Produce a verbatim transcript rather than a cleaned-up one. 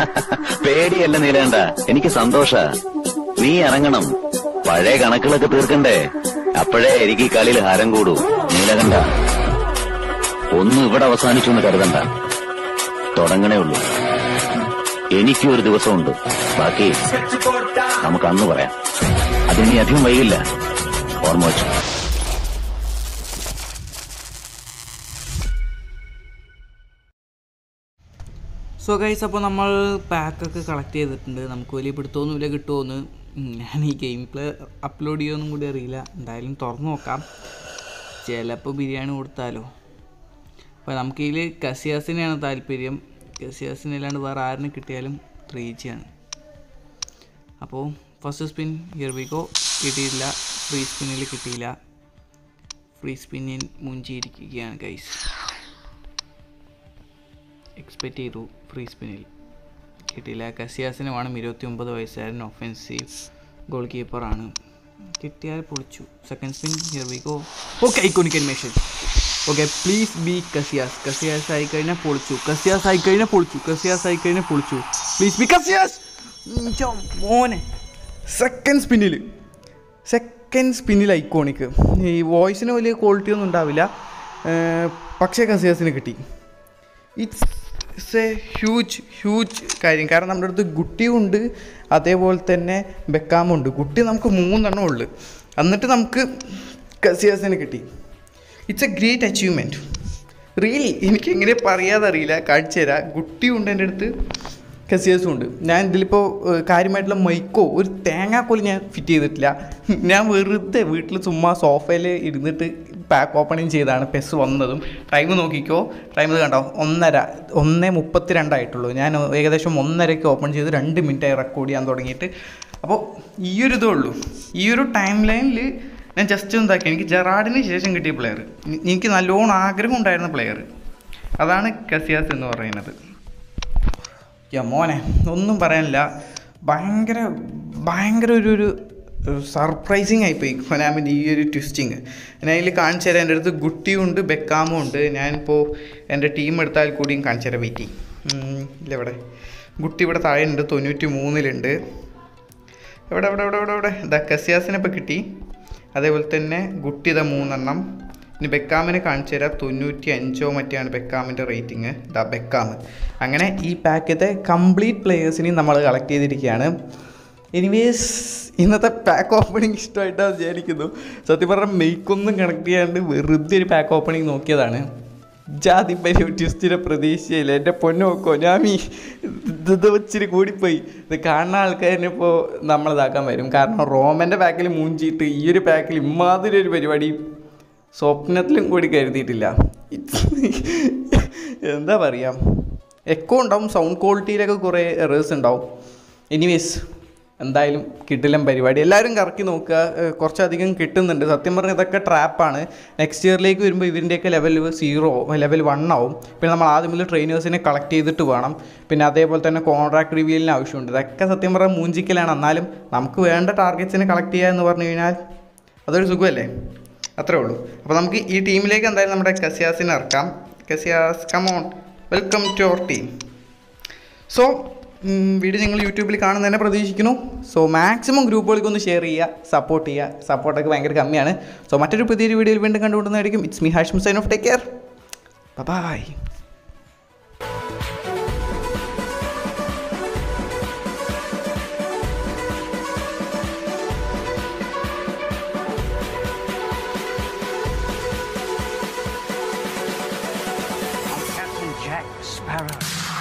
പേടിയല്ല നീലേണ്ട, എനിക്ക് സന്തോഷ. നീ ഇറങ്ങണം, പഴയ കണക്കുകളൊക്കെ തീർക്കണ്ടേ. അപ്പോഴേ എനിക്ക് ഈ കളിയിൽ ഹാരം കൂടൂ. നീലകണ്ഠ, ഒന്നും ഇവിടെ അവസാനിച്ചു എന്ന് കരുതണ്ട, തുടങ്ങണേ ഉള്ളൂ. എനിക്കും ഒരു ദിവസമുണ്ട്, ബാക്കി നമുക്ക് അന്ന് പറയാം. അതിനി അധികം വൈകില്ല, ഓർമ്മ വെച്ചു. സോ ഗൈസ്, അപ്പോൾ നമ്മൾ പാക്കൊക്കെ കളക്ട് ചെയ്തിട്ടുണ്ട്. നമുക്ക് വലിയ പിടുത്തമൊന്നുമില്ല കിട്ടുമോയെന്ന്. ഞാൻ ഈ ഗെയിം പ്ലേ അപ്ലോഡ് ചെയ്യുമെന്നും കൂടി അറിയില്ല. എന്തായാലും തുറന്നു നോക്കാം, ചിലപ്പോൾ ബിരിയാണി കൊടുത്താലോ. അപ്പോൾ നമുക്കിതിൽ കസിയാസിനെയാണ് താല്പര്യം. കസിയാസിനല്ലാണ്ട് വേറെ ആരിനെ കിട്ടിയാലും റീച്ചാണ്. അപ്പോൾ first spin here we go. കിട്ടിയില്ല, ഫ്രീ സ്പിന്നിൽ കിട്ടിയില്ല. ഫ്രീ സ്പിന്നിൽ മുഞ്ചിയിരിക്കുകയാണ് ഗൈസ്. എക്സ്പെക്റ്റ് ചെയ്തു, ഫ്രീ സ്പിന്നിൽ കിട്ടിയില്ല. കസിയാസിന് വേണം, ഇരുപത്തി ഒമ്പത് വയസ്സുകാരൻ, ഒഫെൻസീവ് ഗോൾ കീപ്പറാണ്. കിട്ടിയാൽ പൊളിച്ചു. Second spin here we go. Okay, iconic animation. Okay, please be Casillas. Casillas ആയിക്കഴിഞ്ഞാൽ പൊളിച്ചു. കസിയാസ് ആയിക്കഴിഞ്ഞാൽ പൊളിച്ചു. കസിയാസ് ആയിക്കഴിഞ്ഞാൽ പൊളിച്ചു. Please be Casillas. മോനെ, സെക്കൻഡ് സ്പിന്നിൽ സെക്കൻഡ് സ്പിന്നിൽ ഐക്കോണിക്. ഈ വോയിസിന് വലിയ ക്വാളിറ്റി ഒന്നും ഉണ്ടാവില്ല, പക്ഷേ കസിയാസിന് കിട്ടി. It's it's a huge huge കാര്യം. കാരണം നമ്മുടെ അടുത്ത് ഗുട്ടിയും ഉണ്ട്, അതേപോലെ തന്നെ ബെക്കാമുണ്ട്. ഗുട്ടി നമുക്ക് മൂന്നെണ്ണം ഉള്ളു, എന്നിട്ട് നമുക്ക് കസിയാസിന് കിട്ടി. It's a great achievement really. എനിക്കെങ്ങനെ പറയാതറിയില്ല, കാണിച്ചു തരാം. ഗുട്ടിയും ഉണ്ട് എൻ്റെ അടുത്ത്, കസിയാസും ഉണ്ട്. ഞാൻ ഇതിലിപ്പോൾ കാര്യമായിട്ടുള്ള മൈക്കോ ഒരു തേങ്ങാക്കോല് ഞാൻ ഫിറ്റ് ചെയ്തിട്ടില്ല. ഞാൻ വെറുതെ വീട്ടിൽ ചുമ്മാ സോഫയിൽ ഇരുന്നിട്ട് പാക്ക് ഓപ്പണിങ് ചെയ്താണ് പെസ് വന്നതും. ടൈം നോക്കിക്കോ, ടൈം ഇത് കണ്ടോ, ഒന്നര ഒന്നേ മുപ്പത്തി രണ്ടായിട്ടുള്ളൂ. ഞാൻ ഏകദേശം ഒന്നരയ്ക്ക് ഓപ്പൺ ചെയ്ത് രണ്ട് മിനിറ്റായി റെക്കോർഡ് ചെയ്യാൻ തുടങ്ങിയിട്ട്. അപ്പോൾ ഈ ഒരു ഇതേ ഉള്ളൂ. ഈ ഒരു ടൈം ലൈനിൽ ഞാൻ ജസ്റ്റ് എന്താക്കി, എനിക്ക് ജെറാഡിന് ശേഷം കിട്ടിയ പ്ലെയർ, എനിക്ക് നല്ലോണം ആഗ്രഹം ഉണ്ടായിരുന്ന പ്ലെയർ, അതാണ് കസിയാസ് എന്ന് പറയുന്നത്. മോനെ, ഒന്നും പറയാനില്ല. ഭയങ്കര ഭയങ്കര ഒരു ഒരു സർപ്രൈസിങ് ആയിപ്പോയി കൊനാമിൻ്റെ ഈ ഒരു ട്വിസ്റ്റിങ്. ഞാൻ അതിൽ കാണിച്ചു തരാം. എൻ്റെ അടുത്ത് ഗുട്ടിയും ഉണ്ട്, ബെക്കാമും ഉണ്ട്. ഞാനിപ്പോൾ എൻ്റെ ടീം എടുത്താൽ കൂടിയും കാണിച്ചു തരാം. വെയിറ്റ് ഇല്ല, ഇവിടെ ഗുട്ടി ഇവിടെ താഴെ ഉണ്ട്, തൊണ്ണൂറ്റി മൂന്നിലുണ്ട്. എവിടെ എവിടെ എവിടെ എവിടെ എവിടെ ഇതാ കസിയാസിനെ ഇപ്പോൾ കിട്ടി. അതേപോലെ തന്നെ ഗുട്ടി ഇതാ മൂന്നെണ്ണം. ഇനി ബെക്കാമിനെ കാണിച്ചു തരാം. തൊണ്ണൂറ്റി അഞ്ചോ മറ്റാണ് ബെക്കാമിൻ്റെ റേറ്റിംഗ്. ഇതാ ബെക്കാം. അങ്ങനെ ഈ പാക്കത്തെ കംപ്ലീറ്റ് പ്ലെയേഴ്സിനെയും നമ്മൾ കളക്ട് ചെയ്തിരിക്കുകയാണ്. എനിവേസ്, ഇന്നത്തെ പാക്ക് ഓപ്പണിങ് ഇഷ്ടമായിട്ടാണ് വിചാരിക്കുന്നു. സത്യം പറഞ്ഞാൽ മെയ്ക്കൊന്നും കണക്ട് ചെയ്യാണ്ട് വെറുതെ ഒരു പാക്ക് ഓപ്പണിങ് നോക്കിയതാണ്. ജാതി പരി ട്വിസ്റ്റിനെ പ്രതീക്ഷയില്ല. എൻ്റെ പൊന്നു നോക്കോ, ഞാൻ ഈ ഇത് വെച്ചിട്ട് കൂടിപ്പോയി. ഇത് കാണുന്ന ആൾക്കാരിനെ ഇപ്പോൾ നമ്മളിതാക്കാൻ വരും. കാരണം റോമൻ്റെ പാക്കിൽ മൂഞ്ചിയിട്ട് ഈ ഒരു പാക്കിൽ ഇമ്മാതിരി ഒരു പരിപാടി സ്വപ്നത്തിലും കൂടി കരുതിയിട്ടില്ല. എന്താ പറയുക, എക്കോ ഉണ്ടാവും, സൗണ്ട് ക്വാളിറ്റിയിലൊക്കെ കുറേ എറേഴ്സ് ഉണ്ടാവും. എനിവേസ്, എന്തായാലും കിട്ടില്ല പരിപാടി. എല്ലാവരും കറക്കി നോക്കുക, കുറച്ചധികം കിട്ടുന്നുണ്ട്. സത്യം പറഞ്ഞാൽ ഇതൊക്കെ ട്രാപ്പാണ്. നെക്സ്റ്റ് ഇയറിലേക്ക് വരുമ്പോൾ ഇവരിൻ്റെയൊക്കെ ലെവൽ സീറോ ലെവൽ വൺ ആവും. പിന്നെ നമ്മൾ ആദ്യം മുതൽ ട്രെയിനേഴ്സിനെ കളക്ട് ചെയ്തിട്ട് വേണം. പിന്നെ അതേപോലെ തന്നെ കോൺട്രാക്ട് റിവ്യൂലിന് ആവശ്യമുണ്ട്. ഇതൊക്കെ സത്യം പറഞ്ഞാൽ മൂഞ്ചിക്കലാണ്. എന്നാലും നമുക്ക് വേണ്ട ടാർഗറ്റ്സിനെ കളക്ട് ചെയ്യുക എന്ന് പറഞ്ഞു കഴിഞ്ഞാൽ അതൊരു സുഖമല്ലേ, അത്രേ ഉള്ളൂ. അപ്പോൾ നമുക്ക് ഈ ടീമിലേക്ക് എന്തായാലും നമ്മുടെ കസിയാസിനെ ഇറക്കാം. Casillas, come on, welcome to our team. So video നിങ്ങൾ യൂട്യൂബിൽ കാണുന്നതന്നെ പ്രതീക്ഷിക്കുന്നു. സോ മാക്സിമം ഗ്രൂപ്പുകൾക്കൊന്ന് ഷെയർ ചെയ്യുക, സപ്പോർട്ട് ചെയ്യുക. സപ്പോർട്ടൊക്കെ ഭയങ്കര കമ്മിയാണ്. സോ മറ്റൊരു പുതിയൊരു വീഡിയോയിൽ വീണ്ടും കണ്ടുകൊണ്ടുന്നതായിരിക്കും. It's me Hashim sign off. Take care, bye. Captain Jack Sparrow.